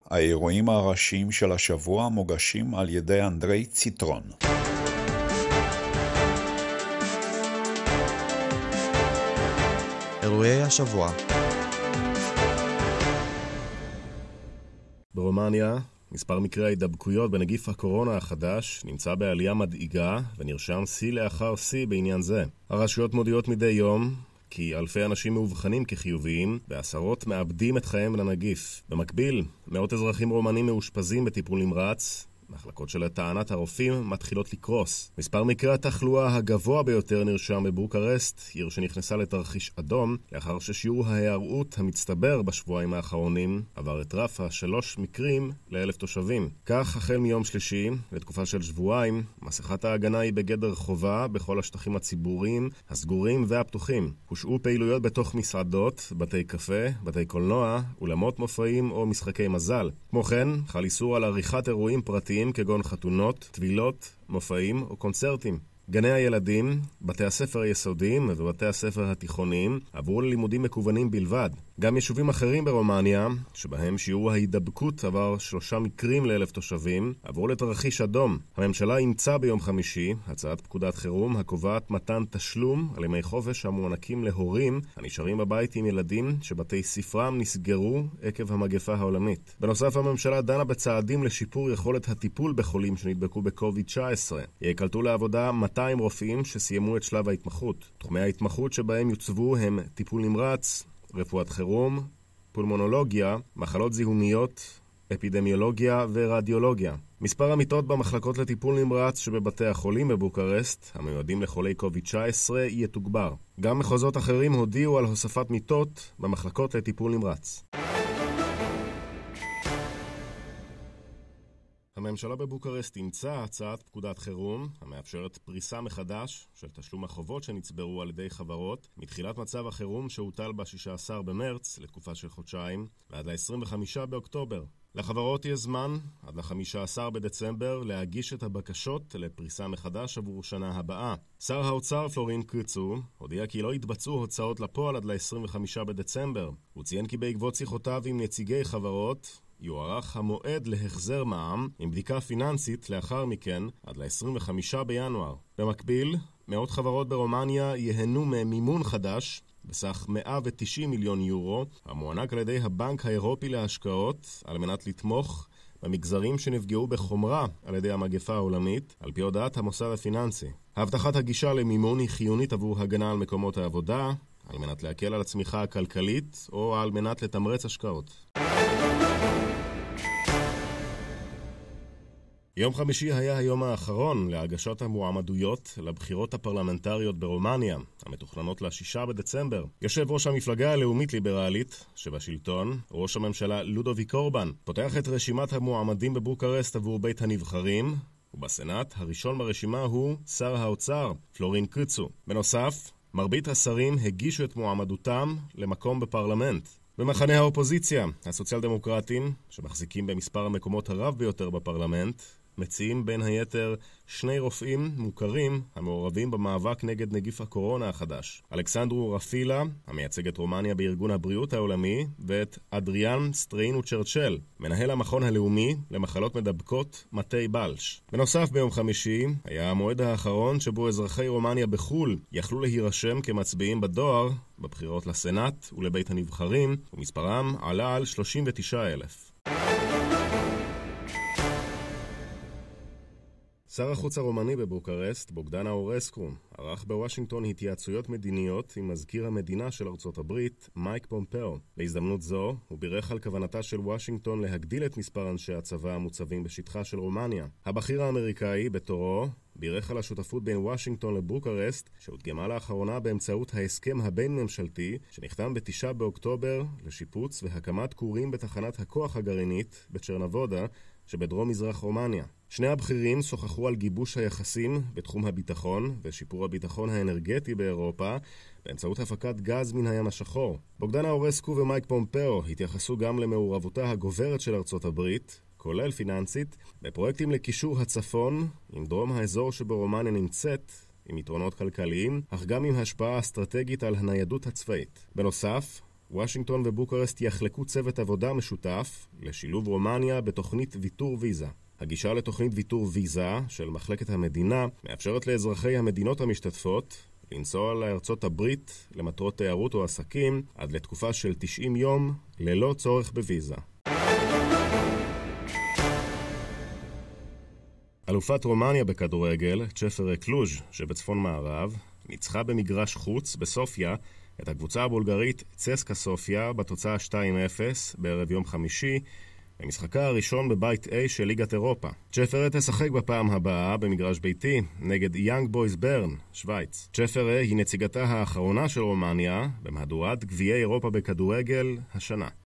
האירועים הראשיים של השבוע מוגשים על ידי אנדרי ציטרון. אירועי השבוע. ברומניה, מספר מקרי ההידבקויות בנגיף הקורונה החדש נמצא בעלייה מדאיגה ונרשם שיא לאחר שיא בעניין זה. הרשויות מודיעות מדי יום כי אלפי אנשים מאובחנים כחיוביים ועשרות מאבדים את חייהם לנגיף. במקביל, מאות אזרחים רומנים מאושפזים בטיפול נמרץ. מחלקות של טענת הרופאים מתחילות לקרוס. מספר מקרי התחלואה הגבוה ביותר נרשם בבוקרשט, עיר שנכנסה לתרחיש אדום, לאחר ששיעור ההיארעות המצטבר בשבועיים האחרונים עבר את רף 3 מקרים ל-1,000 תושבים. כך, החל מיום שלישי, לתקופה של שבועיים, מסכת ההגנה היא בגדר חובה בכל השטחים הציבוריים, הסגורים והפתוחים. הושעו פעילויות בתוך מסעדות, בתי קפה, בתי קולנוע, אולמות מופעים או משחקי מזל. כמו כן, חל איסור על עריכת אירועים פרטיים כגון חתונות, טבילות, מופעים או קונצרטים. גני הילדים, בתי הספר היסודיים ובתי הספר התיכוניים עברו ללימודים מקוונים בלבד. גם יישובים אחרים ברומניה, שבהם שיעור ההידבקות עבר 3 מקרים ל-1,000 תושבים, עברו לתרחיש אדום. הממשלה אימצה ביום חמישי הצעת פקודת חירום הקובעת מתן תשלום על ימי חופש המוענקים להורים הנשארים בבית עם ילדים שבתי ספרם נסגרו עקב המגפה העולמית. בנוסף, הממשלה דנה בצעדים לשיפור יכולת הטיפול בחולים שנדבקו בקוביד-19. יקלטו לעבודה 200 רופאים שסיימו את שלב ההתמחות. תחומי ההתמחות שבהם יוצבו הם טיפול נמרץ, רפואת חירום, פולמונולוגיה, מחלות זיהומיות, אפידמיולוגיה ורדיולוגיה. מספר המיטות במחלקות לטיפול נמרץ שבבתי החולים בבוקרשט, המיועדים לחולי קוביד-19, יתוגבר. גם מחוזות אחרים הודיעו על הוספת מיטות במחלקות לטיפול נמרץ. הממשלה בבוקרשט אימצה הצעת פקודת חירום המאפשרת פריסה מחדש של תשלום החובות שנצברו על ידי חברות מתחילת מצב החירום שהוטל ב-16 במרץ לתקופה של חודשיים ועד ל-25 באוקטובר. לחברות יש זמן עד ל-15 בדצמבר להגיש את הבקשות לפריסה מחדש עבור שנה הבאה. שר האוצר פלורין קוצו הודיע כי לא יתבצעו הוצאות לפועל עד ל-25 בדצמבר. הוא ציין כי בעקבות שיחותיו עם נציגי חברות יוארך המועד להחזר מע"מ עם בדיקה פיננסית לאחר מכן עד ל-25 בינואר. במקביל, מאות חברות ברומניה יהנו ממימון חדש בסך 190 מיליון יורו, המוענק על ידי הבנק האירופי להשקעות על מנת לתמוך במגזרים שנפגעו בחומרה על ידי המגפה העולמית, על פי הודעת המוסד הפיננסי. הבטחת הגישה למימון היא חיונית עבור הגנה על מקומות העבודה, על מנת להקל על הצמיחה הכלכלית או על מנת לתמרץ השקעות. יום חמישי היה היום האחרון להגשת המועמדויות לבחירות הפרלמנטריות ברומניה, המתוכננות ל-6 בדצמבר. יושב ראש המפלגה הלאומית ליברלית שבשלטון, ראש הממשלה לודוביק אורבן, פותח את רשימת המועמדים בבוקרשט עבור בית הנבחרים, ובסנאט הראשון ברשימה הוא שר האוצר פלורין קוצו. בנוסף, מרבית השרים הגישו את מועמדותם למקום בפרלמנט. במחנה האופוזיציה, הסוציאל דמוקרטים, שמחזיקים במספר המקומות הרב ביותר בפרלמנט, מציעים בין היתר 2 רופאים מוכרים המעורבים במאבק נגד נגיף הקורונה החדש. אלכסנדרו רפילה, המייצג את רומניה בארגון הבריאות העולמי, ואת אדריאן סטרינו צ'רצ'ל, מנהל המכון הלאומי למחלות מדבקות מטי בלש. בנוסף, ביום חמישי היה המועד האחרון שבו אזרחי רומניה בחול יכלו להירשם כמצביעים בדואר בבחירות לסנאט ולבית הנבחרים, ומספרם עלה על 39,000. שר החוץ הרומני בבוקרשט, בוגדן אורסקו, ערך בוושינגטון התייעצויות מדיניות עם מזכיר המדינה של ארצות הברית, מייק פומפאו. בהזדמנות זו, הוא בירך על כוונתה של וושינגטון להגדיל את מספר אנשי הצבא המוצבים בשטחה של רומניה. הבכיר האמריקאי, בתורו, בירך על השותפות בין וושינגטון לבוקרשט, שהודגמה לאחרונה באמצעות ההסכם הבין-ממשלתי, שנחתם ב-9 באוקטובר לשיפוץ והקמת כורים בתחנת הכוח הגרעינית בצ'רנבודה, שבדרום מזרח רומניה. שני הבכירים שוחחו על גיבוש היחסים בתחום הביטחון ושיפור הביטחון האנרגטי באירופה באמצעות הפקת גז מן הים השחור. בוגדן אורסקו ומייק פומפאו התייחסו גם למעורבותה הגוברת של ארצות הברית, כולל פיננסית, בפרויקטים לקישור הצפון עם דרום האזור שבו רומניה נמצאת, עם יתרונות כלכליים, אך גם עם השפעה אסטרטגית על הניידות הצבאית. בנוסף, וושינגטון ובוקרשט יחלקו צוות עבודה משותף לשילוב רומניה בתוכנית ויתור ויזה. הגישה לתוכנית ויתור ויזה של מחלקת המדינה מאפשרת לאזרחי המדינות המשתתפות לנסוע לארצות הברית למטרות תיירות או עסקים עד לתקופה של 90 יום ללא צורך בוויזה. אלופת רומניה בכדורגל, צ'פרה קלוז' שבצפון מערב, ניצחה במגרש חוץ בסופיה את הקבוצה הבולגרית צסקה סופיה בתוצאה 2-0 בערב יום חמישי, במשחקה הראשון בבית A של ליגת אירופה. צ'פרה תשחק בפעם הבאה במגרש ביתי נגד יאנג בויז ברן, שוויץ. צ'פרה היא נציגתה האחרונה של רומניה במהדורת גביעי אירופה בכדורגל השנה.